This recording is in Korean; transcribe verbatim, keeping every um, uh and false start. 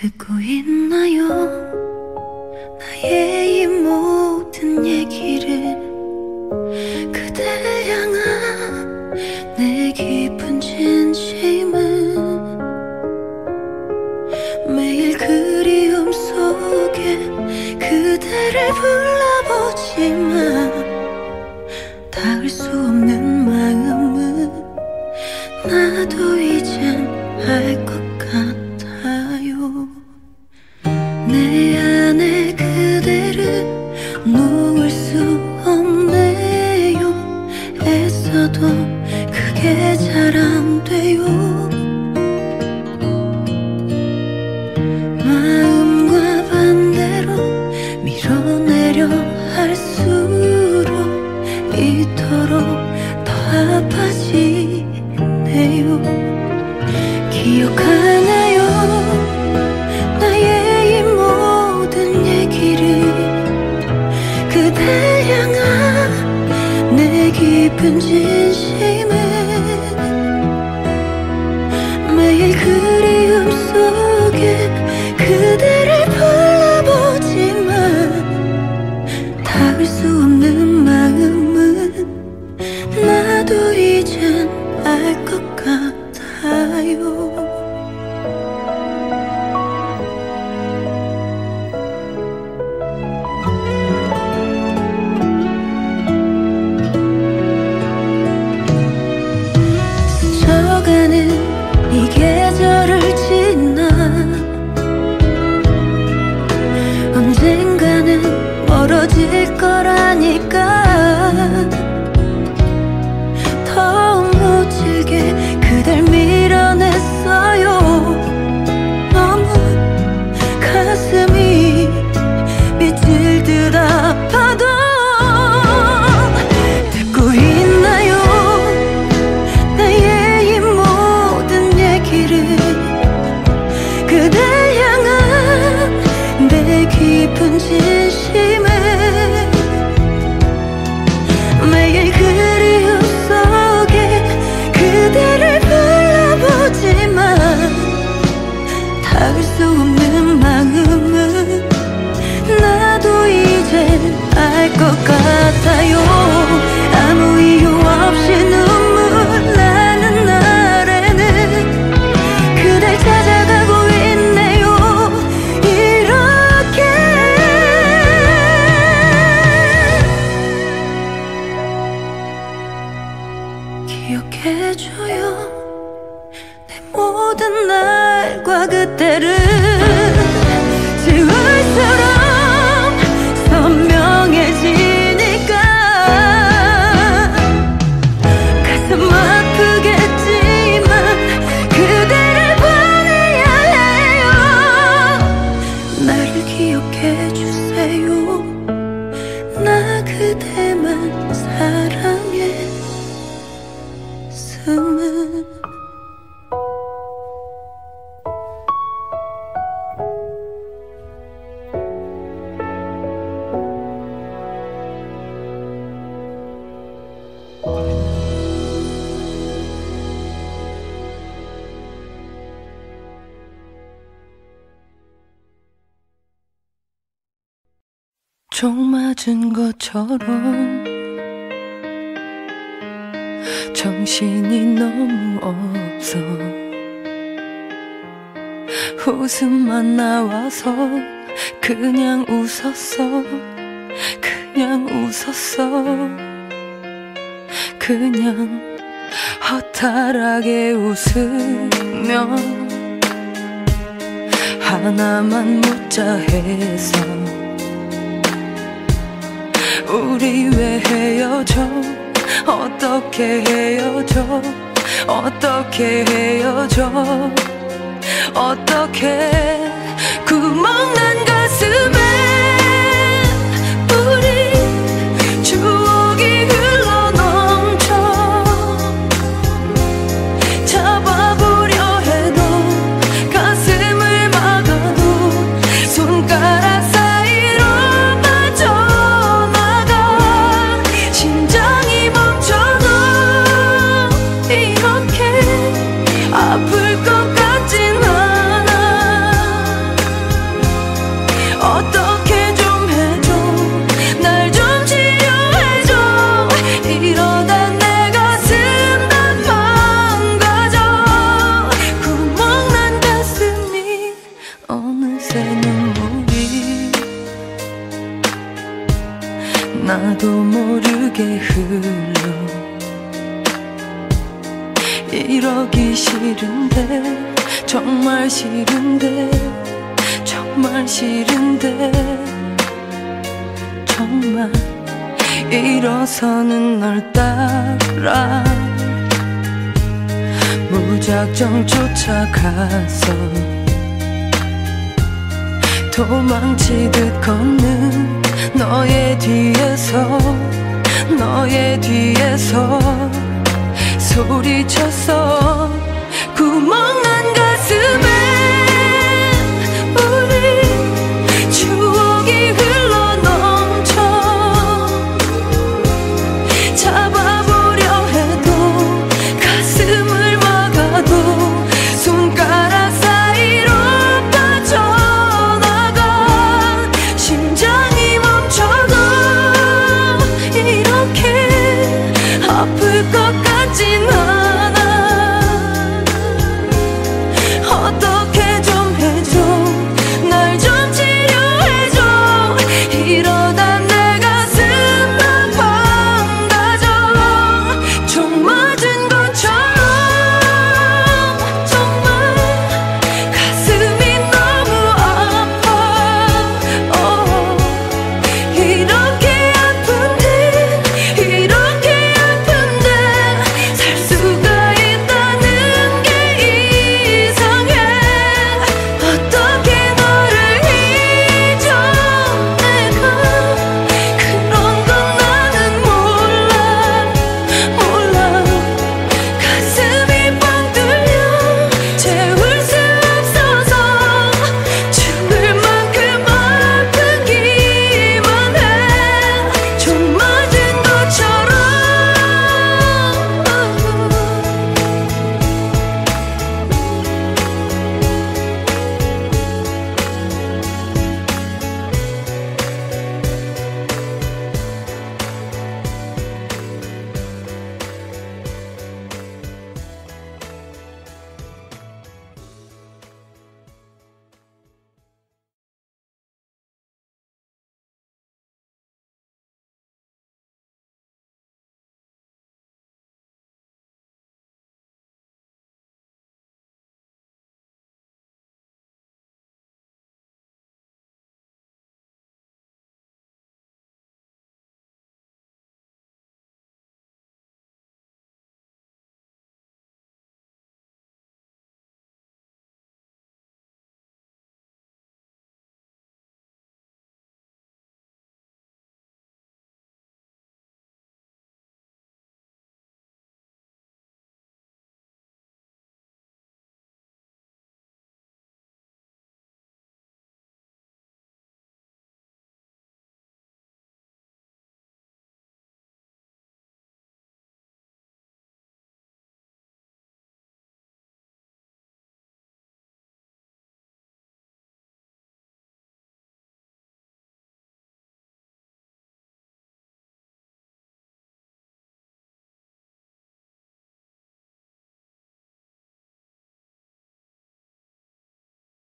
듣고 있나요? 나의 이 모든 얘기를 그댈 향한 내 깊은 진심은 매일 그리움 속에 그대를 불러보지만 닿을 수 없는 마음은 나도 이젠 알 것 같아요. 내 안에 그대를 놓을 수 없네요. 애써도 그게 잘 안 돼요. 마음과 반대로 밀어내려 할수록 이토록 더 아파지네요. 기억하나요? 나의 이 모든 얘기를 그댈 향한 내 깊은 진심은 매일 그리움 속에 그대를 불러보지만 닿을 수 없는 마음은 나도 이젠 알 것 같아요. 스쳐가는 이 계절을 지나 언젠가는 멀어질 거라니까 더욱 무질게 그댈 밀어냈어요. 너무 가슴이 미칠 듯 아파도 듣고 있나요? 나의 이 모든 얘기를 그댈 향한 내 깊은 진심을 매일 그리움 속에 그대를 불러보지만 닿을 수 없는 마음은 나도 이젠 알 것 같아요. 아무 이유 없이 눈물 나는 날에는 그댈 찾아가고 있네요. 이렇게 기억해줘요. 내 모든 날과 그때를 지울수록 선명해지니까 가슴 아프겠지만 그대를 보내야 해요. 나를 기억해주세요. 나 그대만 사랑했음은. 총 맞은 것처럼 정신이 너무 없어. 웃음만 나와서 그냥 웃었어. 그냥 웃었어. 그냥 허탈하게 웃으며 하나만 묻자 해서 우리 왜 헤어져? 어떻게 헤어져? 어떻게 헤어져? 어떻게 구멍난 가슴에 우리 추억이 흘러넘쳐 잡아보려 해도 가슴을 막아도 손가락 사이로 빠져나가 심장이 멈춰도 이렇게 아플 것 같진 않아. 싫은데 정말 싫은데 정말 일어서는 널 따라 무작정 쫓아가서 도망치듯 걷는 너의 뒤에서 너의 뒤에서 소리쳤어 구멍난